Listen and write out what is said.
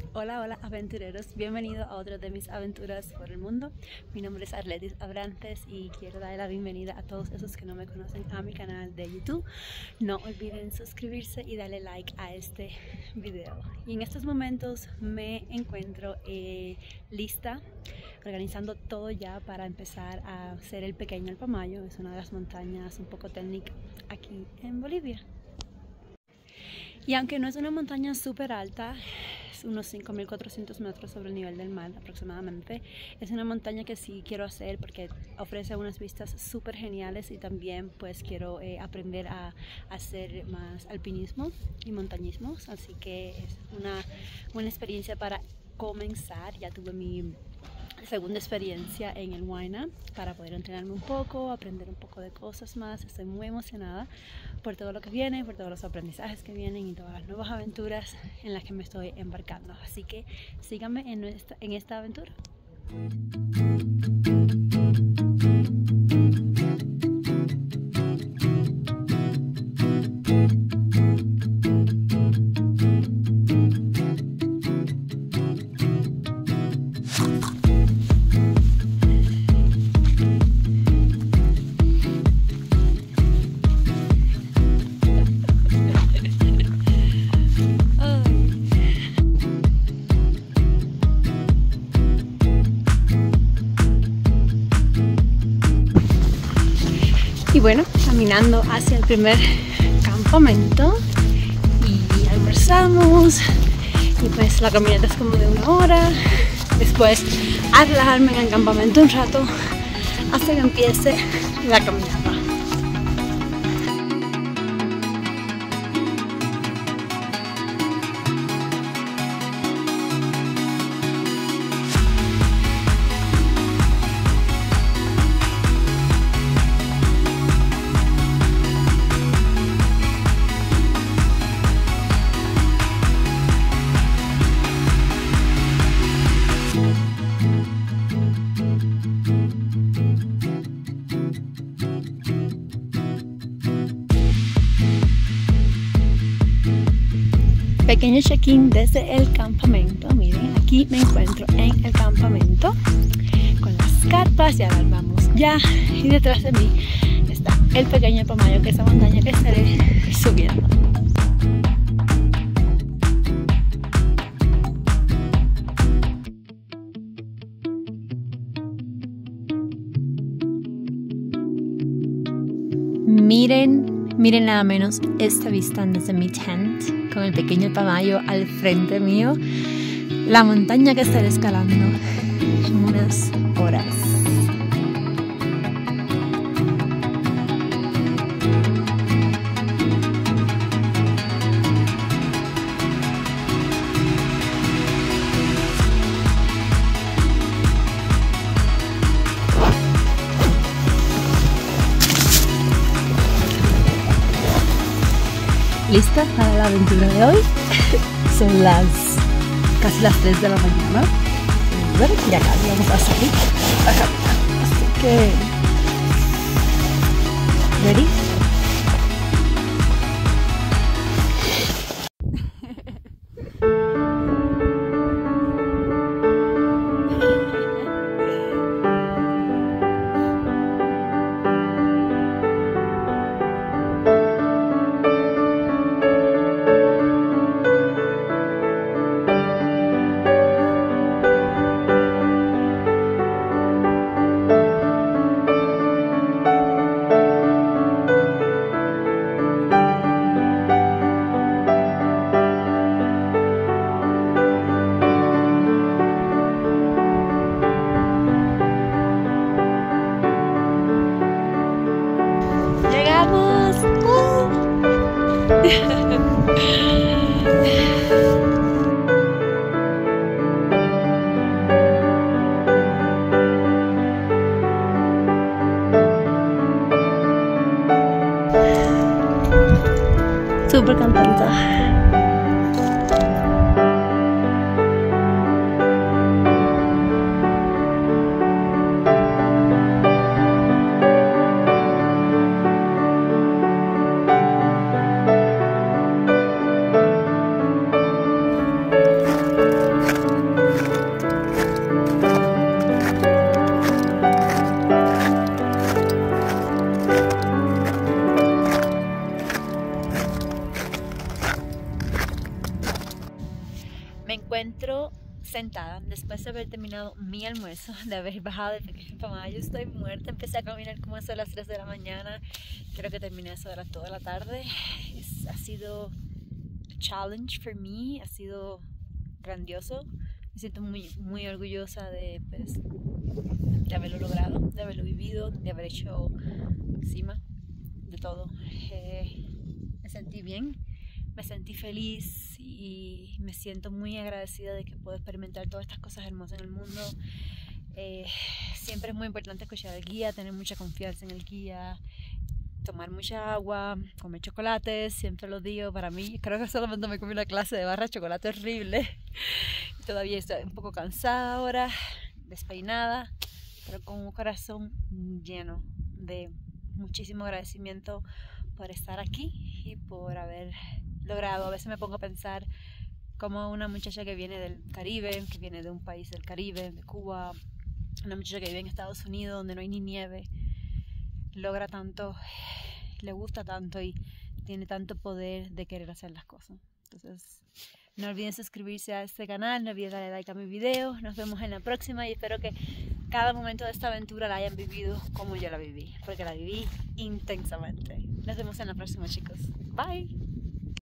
Hola, hola aventureros, bienvenidos a otra de mis aventuras por el mundo. Mi nombre es Arletis Abrantes y quiero darle la bienvenida a todos esos que no me conocen a mi canal de YouTube. No olviden suscribirse y darle like a este video. Y en estos momentos me encuentro lista, organizando todo ya para empezar a hacer el pequeño Alpamayo. Es una de las montañas un poco técnicas aquí en Bolivia. Y aunque no es una montaña súper alta, es unos 5.400 metros sobre el nivel del mar aproximadamente, es una montaña que sí quiero hacer porque ofrece unas vistas súper geniales y también pues quiero aprender a hacer más alpinismo y montañismo, así que es una buena experiencia para comenzar. Ya tuve mi segunda experiencia en el Huayna para poder entrenarme un poco, aprender un poco de cosas más. Estoy muy emocionada por todo lo que viene, por todos los aprendizajes que vienen y todas las nuevas aventuras en las que me estoy embarcando. Así que síganme en esta aventura. Y bueno, caminando hacia el primer campamento y almorzamos y pues la caminata es como de 1 hora. Después a relajarme en el campamento un rato hasta que empiece la caminata. Pequeño check-in desde el campamento. Miren, aquí me encuentro en el campamento con las carpas, ya las vamos ya, y detrás de mí está el pequeño Alpamayo, que es la montaña que estaré subiendo. Miren nada menos esta vista desde mi tent, con el pequeño Alpamayo al frente mío, la montaña que estaré escalando en unas horas. ¿Lista para la aventura de hoy? Son casi las 3 de la mañana. Bueno, ya casi vamos a salir a caminar. Así que... ¿ready? Me encuentro sentada después de haber terminado mi almuerzo, de haber bajado de pequeña mamá. Yo estoy muerta, empecé a caminar como eso a las 3 de la mañana, creo que terminé eso a las 2 de la tarde. Ha sido un challenge for me, ha sido grandioso. Me siento muy orgullosa de haberlo logrado, de haberlo vivido, de haber hecho encima de todo. Me sentí bien, me sentí feliz y me siento muy agradecida de que puedo experimentar todas estas cosas hermosas en el mundo. Siempre es muy importante escuchar al guía, tener mucha confianza en el guía, tomar mucha agua, comer chocolates, siempre lo digo. Para mí, creo que solamente me comí una clase de barra de chocolate horrible. Todavía estoy un poco cansada ahora, despeinada, pero con un corazón lleno de muchísimo agradecimiento por estar aquí y por haber logrado. A veces me pongo a pensar como una muchacha que viene del Caribe, que viene de un país del Caribe, de Cuba, una muchacha que vive en Estados Unidos donde no hay ni nieve, logra tanto, le gusta tanto y tiene tanto poder de querer hacer las cosas. Entonces, no olviden suscribirse a este canal, no olviden darle like a mi video. Nos vemos en la próxima y espero que cada momento de esta aventura la hayan vivido como yo la viví, porque la viví intensamente. Nos vemos en la próxima, chicos. Bye.